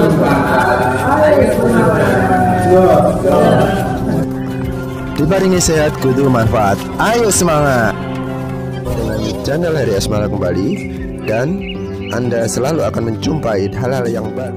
Dibaringi sehat kudu manfaat. Ayo semangat. Dengan channel Heri Asmara kembali, dan Anda selalu akan menjumpai hal-hal yang baru.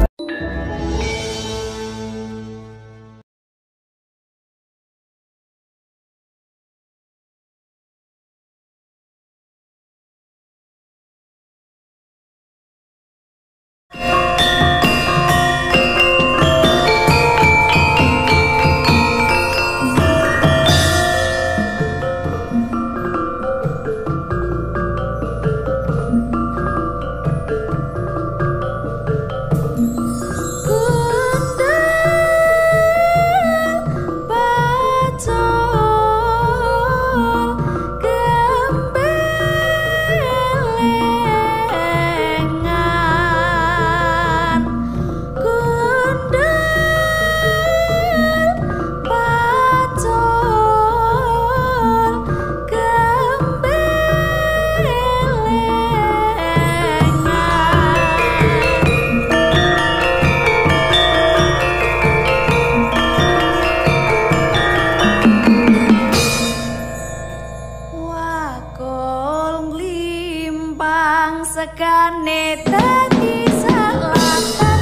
Sekane dadi salatan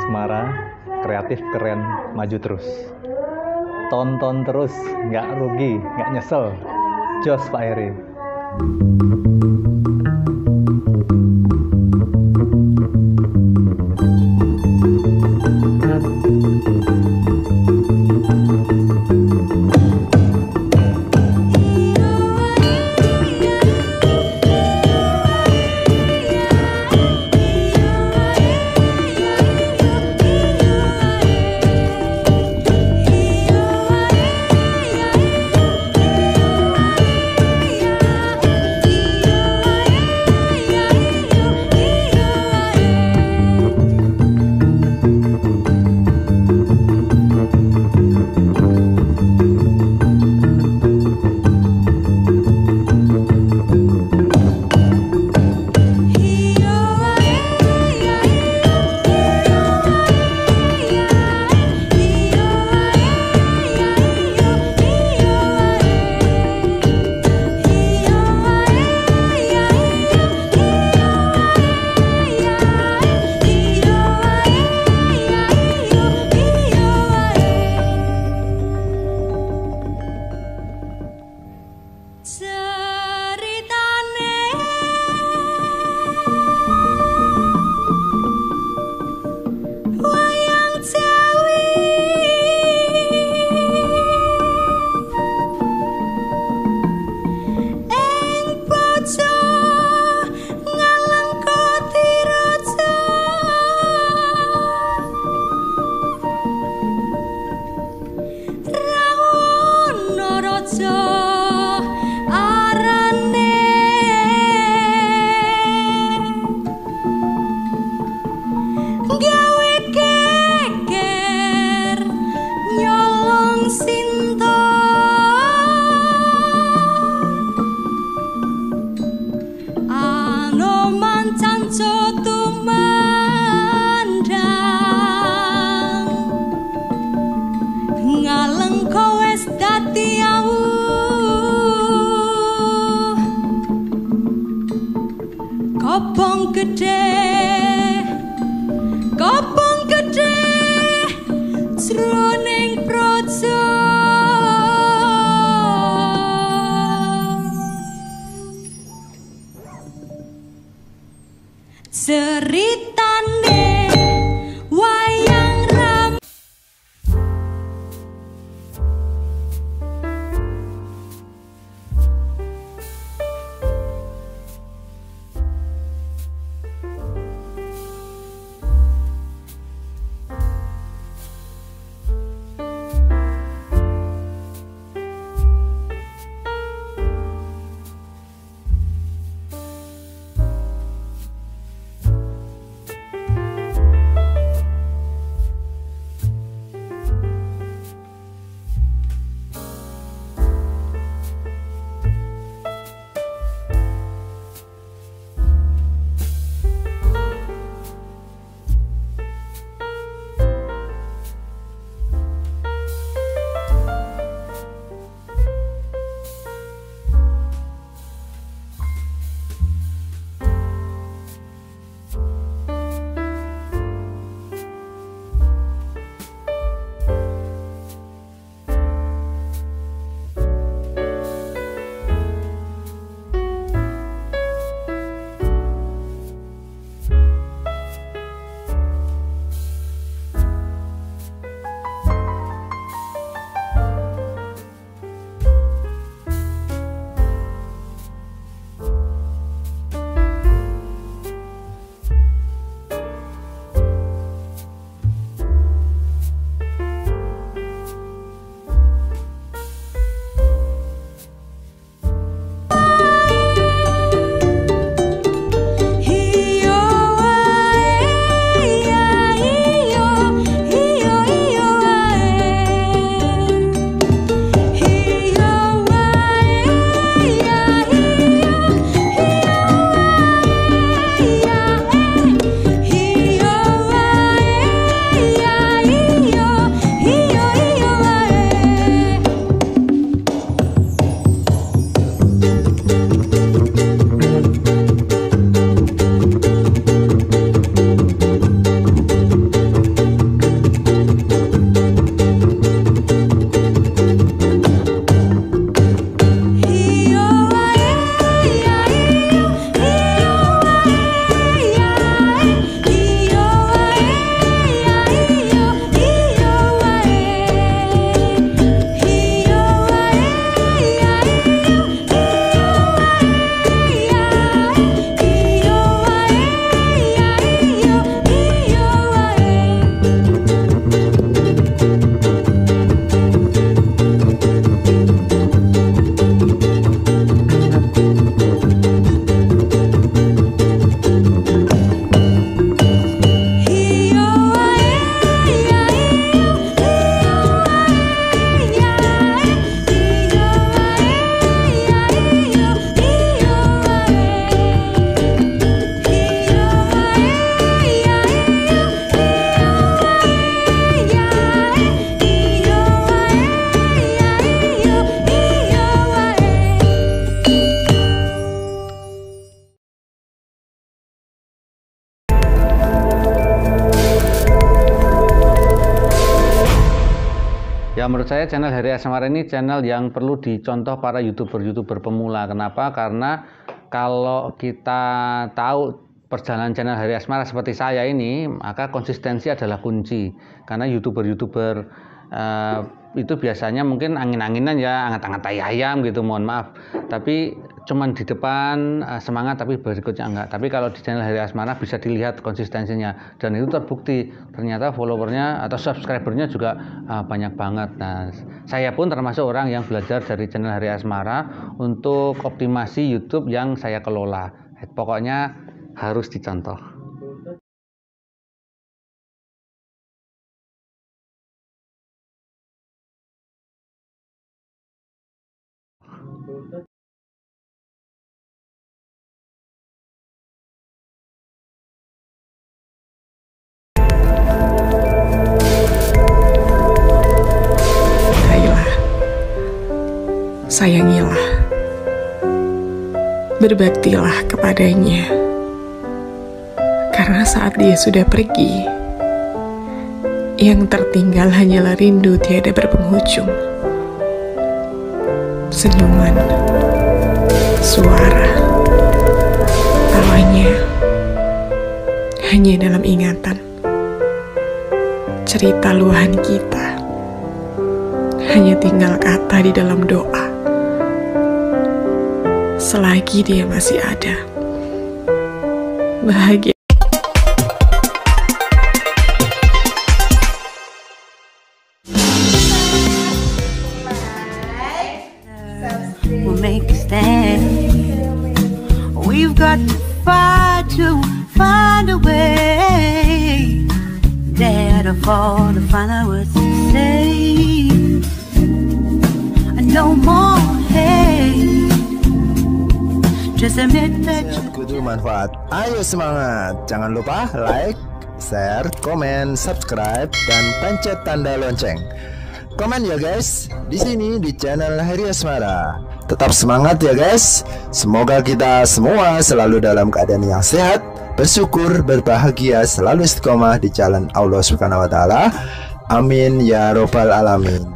Asmara, kreatif, keren, maju terus. Tonton terus, nggak rugi, nggak nyesel. Jos Pak Heri. Kopong gede jroning praja ceritane wayang ram. menurut saya channel Heri Asmara ini channel yang perlu dicontoh para YouTuber pemula. Kenapa? Karena kalau kita tahu perjalanan channel Heri Asmara seperti saya ini, maka konsistensi adalah kunci. Karena YouTuber itu biasanya mungkin angin-anginan ya, angat-angat tai ayam gitu, mohon maaf. Tapi cuman di depan semangat, tapi berikutnya enggak. Tapi kalau di channel Heri Asmara bisa dilihat konsistensinya, dan itu terbukti ternyata followernya atau subscribernya juga banyak banget. Nah, saya pun termasuk orang yang belajar dari channel Heri Asmara untuk optimasi YouTube yang saya kelola. Pokoknya harus dicontoh. Sayangilah, berbaktilah kepadanya, karena saat dia sudah pergi, yang tertinggal hanyalah rindu tiada berpenghujung. Senyuman, suara, tawanya hanya dalam ingatan. Cerita luahan kita hanya tinggal kata di dalam doa. Selagi dia masih ada, bahagia. We'll make a stand. We've got to fight to find a way. Dare to fall to find out what to say. No more hate. Just admit that kudu manfaat. Ayo semangat. Jangan lupa like, share, komen, subscribe, dan pencet tanda lonceng. Komen ya guys, di sini di channel Heri Asmara. Tetap semangat ya guys. Semoga kita semua selalu dalam keadaan yang sehat, bersyukur, berbahagia, selalu istiqomah di jalan Allah Subhanahu wa taala. Amin ya robbal alamin.